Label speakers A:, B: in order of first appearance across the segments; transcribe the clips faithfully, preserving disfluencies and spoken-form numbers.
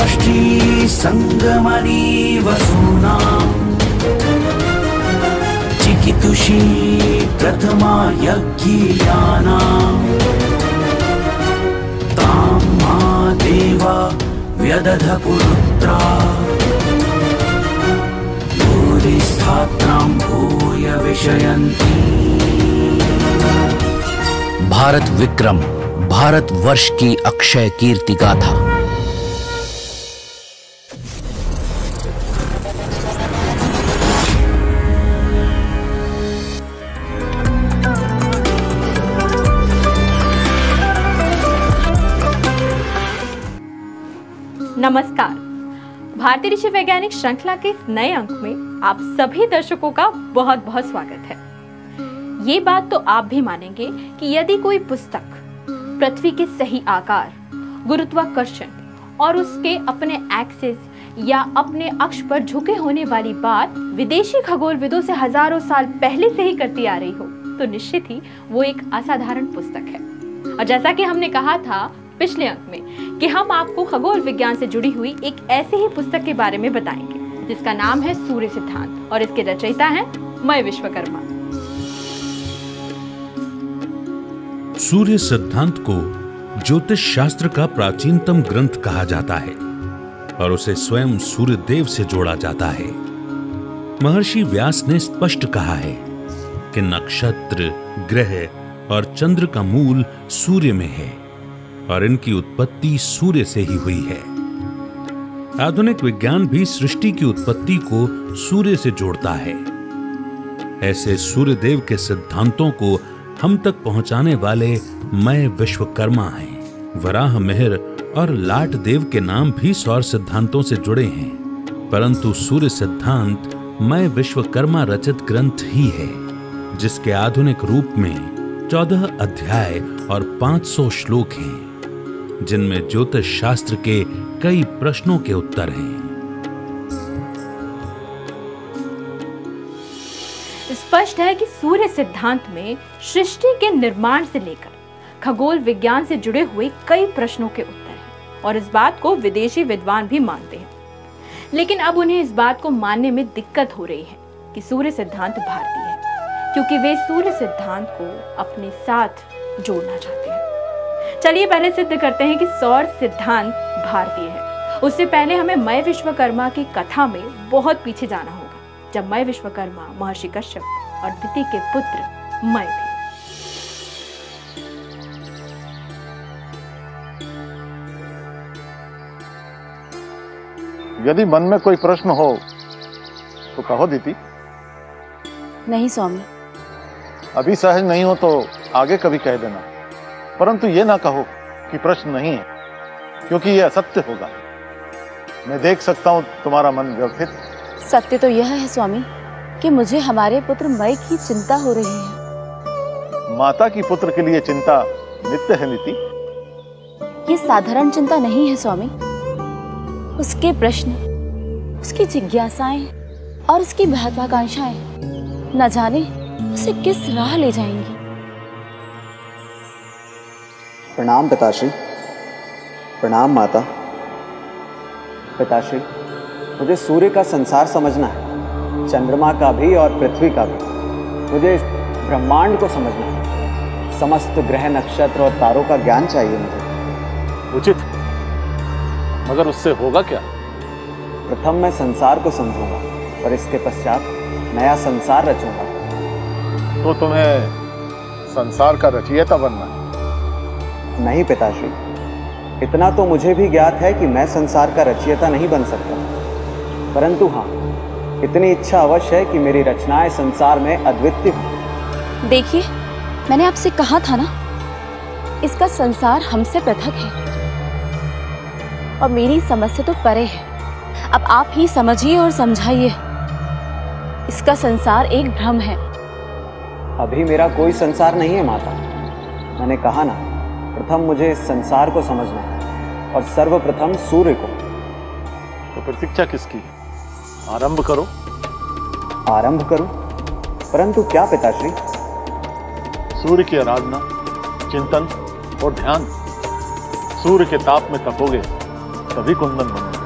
A: राष्ट्री संगमनी वसूनां चिकितुषी प्रथमा यज्ञियानां तां मा देवा व्यदध पुरुत्रा भूरिस्थात्रां भूय विषयन्ति।
B: भारत विक्रम, भारत वर्ष की अक्षय कीर्ति गाथा।
C: नमस्कार, भारतीय ऋषि वैज्ञानिक श्रृंखला के इस नए अंक में आप सभी दर्शकों का बहुत बहुत स्वागत है। ये बात तो आप भी मानेंगे कि यदि कोई पुस्तक पृथ्वी के सही आकार, गुरुत्वाकर्षण और उसके अपने एक्सिस या अपने अक्ष पर झुके होने वाली बात विदेशी खगोलविदों से हजारों साल पहले से ही करती आ रही हो, तो निश्चित ही वो एक असाधारण पुस्तक है। और जैसा कि हमने कहा था पिछले अंक में कि हम आपको खगोल विज्ञान से जुड़ी हुई एक ऐसी ही पुस्तक के बारे में बताएंगे जिसका नाम है सूर्य सिद्धांत और इसके रचयिता हैं मय विश्वकर्मा।
D: सूर्य सिद्धांत को ज्योतिष शास्त्र का प्राचीनतम ग्रंथ कहा जाता है और उसे स्वयं सूर्य देव से जोड़ा जाता है। महर्षि व्यास ने स्पष्ट कहा है कि नक्षत्र, ग्रह और चंद्र का मूल सूर्य में है और इनकी उत्पत्ति सूर्य से ही हुई है। आधुनिक विज्ञान भी सृष्टि की उत्पत्ति को सूर्य से जोड़ता है। ऐसे सूर्यदेव के सिद्धांतों को हम तक पहुंचाने वाले मय विश्वकर्मा हैं। वराह मिहिर और लाट देव के नाम भी सौर सिद्धांतों से जुड़े हैं, परंतु सूर्य सिद्धांत मय विश्वकर्मा रचित ग्रंथ ही है, जिसके आधुनिक रूप में चौदह अध्याय और पांच सौ श्लोक हैं, जिनमें ज्योतिष शास्त्र के कई प्रश्नों के उत्तर हैं।
C: स्पष्ट है कि सूर्य सिद्धांत में सृष्टि के निर्माण से लेकर खगोल विज्ञान से जुड़े हुए कई प्रश्नों के उत्तर हैं और इस बात को विदेशी विद्वान भी मानते हैं। लेकिन अब उन्हें इस बात को मानने में दिक्कत हो रही है कि सूर्य सिद्धांत भारतीय है, क्योंकि वे सूर्य सिद्धांत को अपने साथ जोड़ना चाहते हैं। चलिए पहले सिद्ध करते हैं कि सौर सिद्धांत भारतीय है। उससे पहले हमें मय विश्वकर्मा की कथा में बहुत पीछे जाना होगा, जब मय विश्वकर्मा महर्षि कश्यप और दिति के पुत्र मय थे।
E: यदि मन में कोई प्रश्न हो तो कहो दिति।
F: नहीं स्वामी।
E: अभी सहज नहीं हो तो आगे कभी कह देना, परंतु ये ना कहो कि प्रश्न नहीं है, क्योंकि ये असत्य होगा। मैं देख सकता हूं तुम्हारा मन व्यथित।
F: सत्य तो यह है स्वामी कि मुझे हमारे पुत्र मय की चिंता हो रही है।
E: माता की पुत्र के लिए चिंता नित्य है नीति।
F: ये साधारण चिंता नहीं है स्वामी। उसके प्रश्न, उसकी जिज्ञासाएं और उसकी महत्वाकांक्षाएं न जाने उसे किस राह ले जाएंगी।
G: प्रणाम पिताश्री। प्रणाम माता। पिताश्री, मुझे सूर्य का संसार समझना है, चंद्रमा का भी और पृथ्वी का भी। मुझे इस ब्रह्मांड को समझना है, समस्त ग्रह, नक्षत्र और तारों का ज्ञान चाहिए मुझे।
E: उचित, मगर उससे होगा क्या?
G: प्रथम मैं संसार को समझूंगा और इसके पश्चात नया संसार रचूंगा।
E: तो तुम्हें संसार का रचयिता बनना है?
G: नहीं पिताश्री, इतना तो मुझे भी ज्ञात है कि मैं संसार का रचयिता नहीं बन सकता, परंतु हाँ, इतनी इच्छा अवश्य है कि मेरी रचनाएं संसार में अद्वितीय हो।
F: देखिए, मैंने आपसे कहा था ना, इसका संसार हमसे पृथक है और मेरी समझ से तो परे है। अब आप ही समझिए और समझाइए। इसका संसार एक भ्रम है।
G: अभी मेरा कोई संसार नहीं है माता। मैंने कहा ना, प्रथम मुझे इस संसार को समझना है और सर्वप्रथम सूर्य को।
E: तो प्रतीक्षा किसकी? आरंभ करो।
G: आरंभ करूं? परंतु क्या पिताश्री?
E: सूर्य की आराधना, चिंतन और ध्यान। सूर्य के ताप में तपोगे तभी कुंदन बनेगा।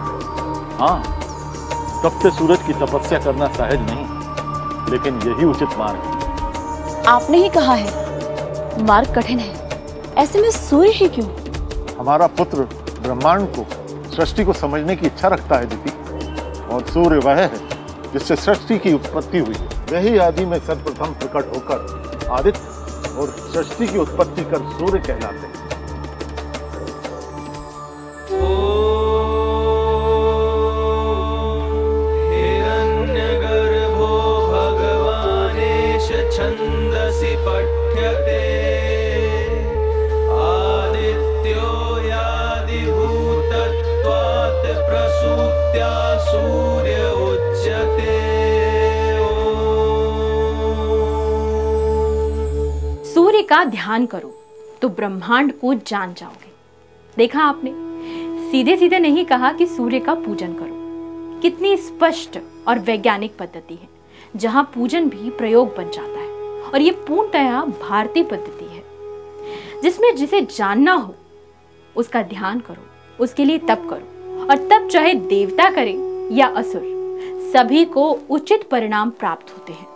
E: हाँ, तपते सूरज की तपस्या करना सहज नहीं, लेकिन यही उचित मार्ग है।
F: आपने ही कहा है मार्ग कठिन है, ऐसे में सूर्य ही क्यों?
E: हमारा पुत्र ब्रह्मांड को, सृष्टि को समझने की इच्छा रखता है दीदी, और सूर्य वह है जिससे सृष्टि की उत्पत्ति हुई। वही आदि में सर्वप्रथम प्रकट होकर आदित्य और सृष्टि की उत्पत्ति कर सूर्य कहलाते हैं।
A: हिरण्यगर्भो भगवानेश छन्दसि पठ्यते आदित्यो यादिभूतत्वात् प्रसूत्या सूर्य उच्यते।
C: सूर्य का ध्यान करो तो ब्रह्मांड को जान जाओगे। देखा आपने, सीधे सीधे नहीं कहा कि सूर्य का पूजन करो। कितनी स्पष्ट और वैज्ञानिक पद्धति है, जहां पूजन भी प्रयोग बन जाता है। और ये पूर्णतया भारतीय पद्धति है, जिसमें जिसे जानना हो उसका ध्यान करो, उसके लिए तप करो, और तब चाहे देवता करे या असुर, सभी को उचित परिणाम प्राप्त होते हैं।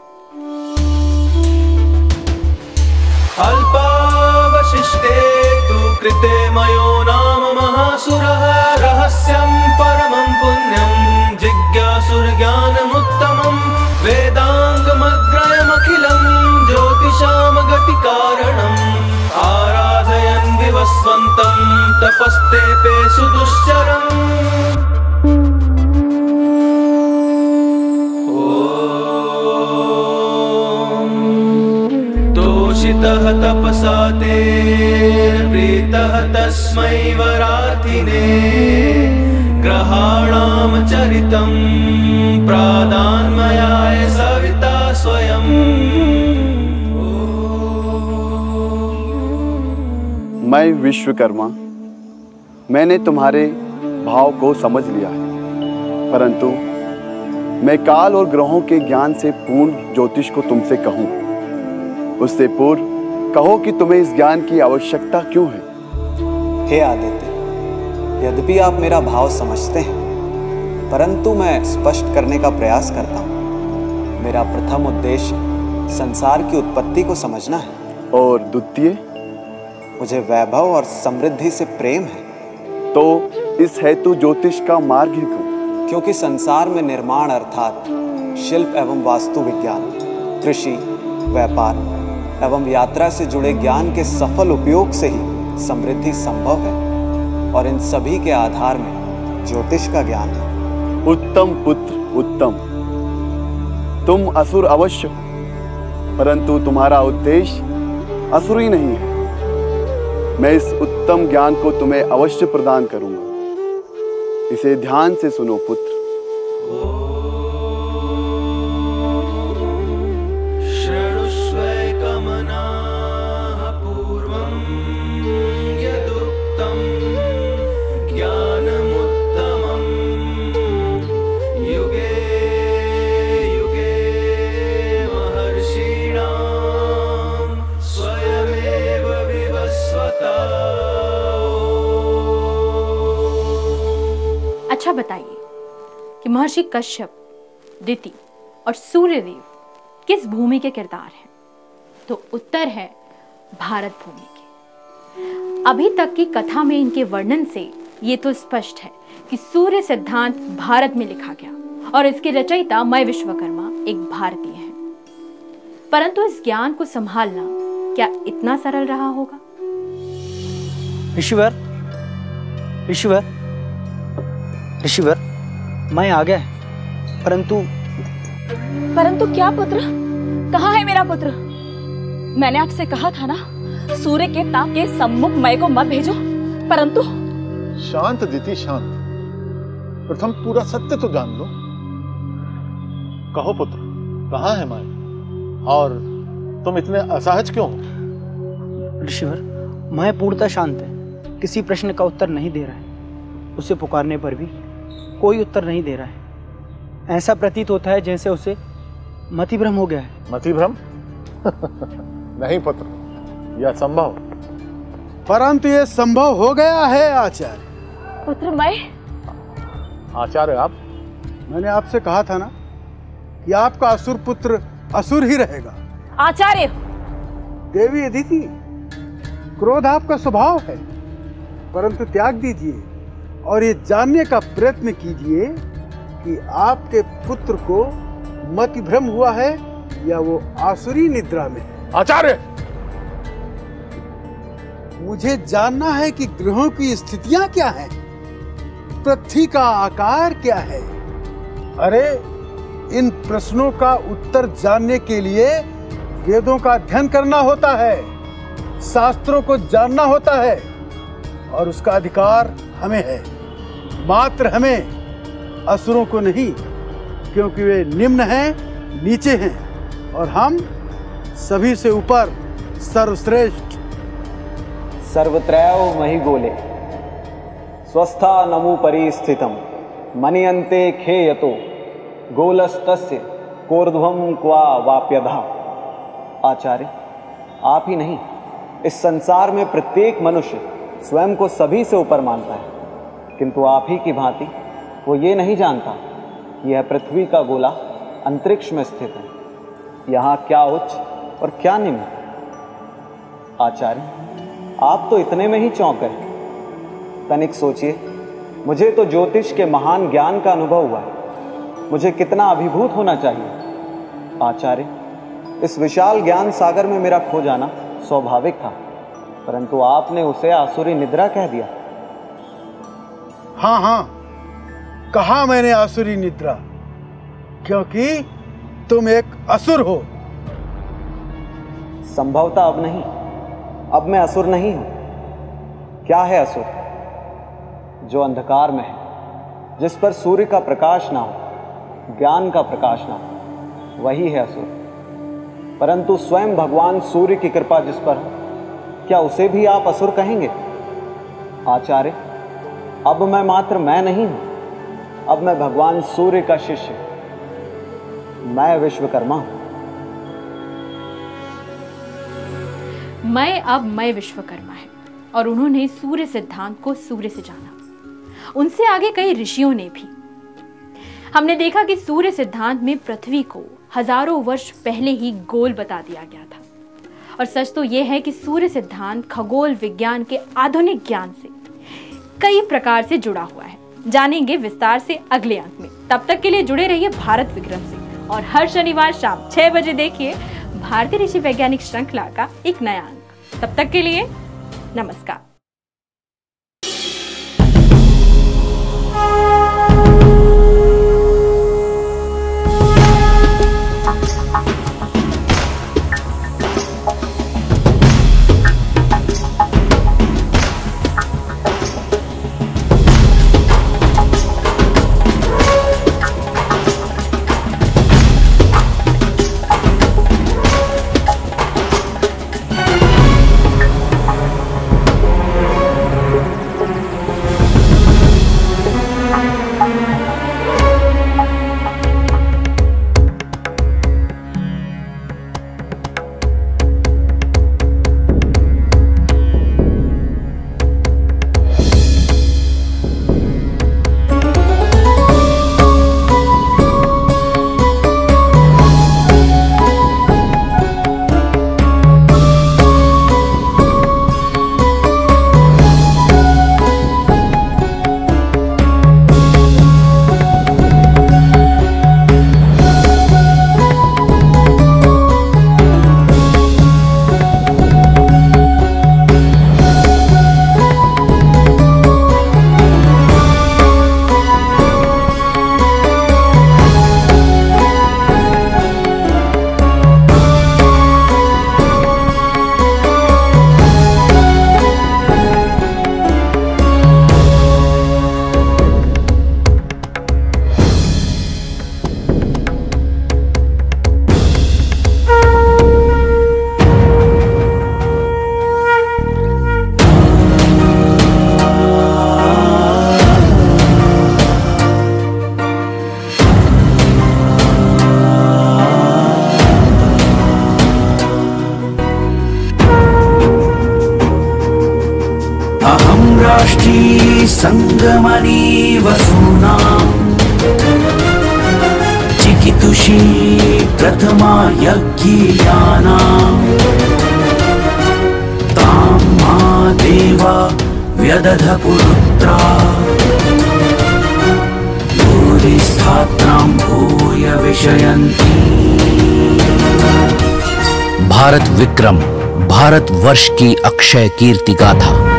A: अल्पावशिष्टे तु कृते मयो नाम महासुरः रहस्यं परमं पुण्यं जिज्ञासुर्ज्ञानमुत्तमं वेदाङ्गमग्रयमखिलं ज्योतिषां गतिकारणम् आराधयन् विवस्वन्तं तपस्तेपे सुदुश्चरम्। तोषितः तपसा तेन प्रीतः तस्मै वराथिने ग्रहाणां चरितं प्रादान्मयाय सविता स्वयं।
G: मैं विश्वकर्मा, मैंने तुम्हारे भाव को समझ लिया है, परंतु मैं काल और ग्रहों के ज्ञान से पूर्ण ज्योतिष को तुमसे कहूं। उससे पूर्व कहो कि तुम्हें इस ज्ञान की आवश्यकता क्यों है?
H: हे आदित्य, यद्यपि आप मेरा भाव समझते हैं, परंतु मैं स्पष्ट करने का प्रयास करता हूँ। मेरा प्रथम उद्देश्य संसार की उत्पत्ति को समझना है,
G: और द्वितीय,
H: मुझे वैभव और समृद्धि से प्रेम है।
G: तो इस हेतु ज्योतिष का मार्ग ही क्यों?
H: क्योंकि संसार में निर्माण अर्थात शिल्प एवं वास्तु विज्ञान, कृषि, व्यापार एवं यात्रा से जुड़े ज्ञान के सफल उपयोग से ही समृद्धि संभव है, और इन सभी के आधार में ज्योतिष का ज्ञान है।
G: उत्तम पुत्र उत्तम, तुम असुर अवश्य हो, परंतु तुम्हारा उद्देश्य असुरी नहीं है। मैं इस उत्तम ज्ञान को तुम्हें अवश्य प्रदान करूंगा। इसे ध्यान से सुनो पुत्र।
C: अच्छा बताइए कि महर्षि कश्यप, दिति और सूर्यदेव किस भूमि के किरदार हैं? तो उत्तर है भारत भूमि के। अभी तक की कथा में इनके वर्णन से ये तो स्पष्ट है कि सूर्य सिद्धांत भारत में लिखा गया और इसके रचयिता मैं विश्वकर्मा एक भारतीय है। परंतु इस ज्ञान को संभालना क्या इतना सरल रहा होगा?
I: ऋषिवर, ऋषिवर, ऋषिवर, मैं आ गया, परंतु
F: परंतु क्या पुत्र? कहाँ है मेरा पुत्र? मैंने आपसे कहा था ना, सूर्य के ताप के सम्मुख मैं को मत भेजो, परंतु
E: शांत दीदी शांत, प्रथम पूरा सत्य तो जान लो। कहो पुत्र, कहाँ है मैं, और तुम इतने असहज क्यों हो?
I: ऋषिवर, मैं पूर्णतः शांत है, किसी प्रश्न का उत्तर नहीं दे रहा है। उसे पुकारने पर भी कोई उत्तर नहीं दे रहा है। ऐसा प्रतीत होता है जैसे उसे मतिभ्रम हो गया है।
E: मतिभ्रम? नहीं पुत्र, यह संभव।
J: परंतु यह संभव हो गया है आचार्य।
F: पुत्र मैं?
E: आचार्य आप?
J: मैंने आपसे कहा था ना कि आपका असुर पुत्र असुर ही रहेगा।
F: आचार्य!
J: देवी अदिति, क्रोध आपका स्वभाव है, परंतु त्याग दीजिए और ये जानने का प्रयत्न कीजिए कि आपके पुत्र को मति भ्रम हुआ है या वो आसुरी निद्रा में।
E: आचार्य!
J: मुझे जानना है कि ग्रहों की स्थितियां क्या हैं, पृथ्वी का आकार क्या है। अरे, इन प्रश्नों का उत्तर जानने के लिए वेदों का अध्ययन करना होता है, शास्त्रों को जानना होता है, और उसका अधिकार हमें है, मात्र हमें, असुरों को नहीं, क्योंकि वे निम्न हैं, नीचे हैं, और हम सभी से ऊपर सर्वश्रेष्ठ।
H: सर्वत्रैव महिगोले स्वस्था नमु परिस्थितम मनियन्ते खेयतो गोलस्तस्य कोर्ध्वं क्वा वाप्यधा। आचार्य, आप ही नहीं, इस संसार में प्रत्येक मनुष्य स्वयं को सभी से ऊपर मानता है, किंतु आप ही की भांति वो ये नहीं जानता कि यह पृथ्वी का गोला अंतरिक्ष में स्थित है, यहाँ क्या उच्च और क्या निम्न। आचार्य, आप तो इतने में ही चौंक गए। तनिक सोचिए, मुझे तो ज्योतिष के महान ज्ञान का अनुभव हुआ है, मुझे कितना अभिभूत होना चाहिए। आचार्य, इस विशाल ज्ञान सागर में मेरा खो जाना स्वाभाविक था, परंतु आपने उसे आसुरी निद्रा कह दिया।
J: हाँ हाँ, कहा मैंने आसुरी निद्रा, क्योंकि तुम एक असुर हो।
H: संभवतः अब नहीं, अब मैं असुर नहीं हूं। क्या है असुर? जो अंधकार में है, जिस पर सूर्य का प्रकाश ना हो, ज्ञान का प्रकाश ना हो, वही है असुर। परंतु स्वयं भगवान सूर्य की कृपा जिस पर हो, क्या उसे भी आप असुर कहेंगे? आचार्य, अब मैं मात्र मैं नहीं हूं, अब मैं भगवान सूर्य का शिष्य, मैं विश्वकर्मा हूं।
C: मैं अब मैं विश्वकर्मा है, और उन्होंने सूर्य सिद्धांत को सूर्य से जाना, उनसे आगे कई ऋषियों ने भी। हमने देखा कि सूर्य सिद्धांत में पृथ्वी को हजारों वर्ष पहले ही गोल बता दिया गया था, और सच तो यह है कि सूर्य सिद्धांत खगोल विज्ञान के आधुनिक ज्ञान से कई प्रकार से जुड़ा हुआ है। जानेंगे विस्तार से अगले अंक में। तब तक के लिए जुड़े रहिए भारत विक्रम से, और हर शनिवार शाम छह बजे देखिए भारतीय ऋषि वैज्ञानिक श्रृंखला का एक नया अंक। तब तक के लिए नमस्कार।
B: राष्ट्री संगमनी वसूनां ऋषि प्रथमा यज्ञियाना तां मा देवा व्यदध पुरुत्रा भूरिस्थात्रां भूय विषयन्ति। भारत विक्रम भारत वर्ष की अक्षय कीर्ति गाथा।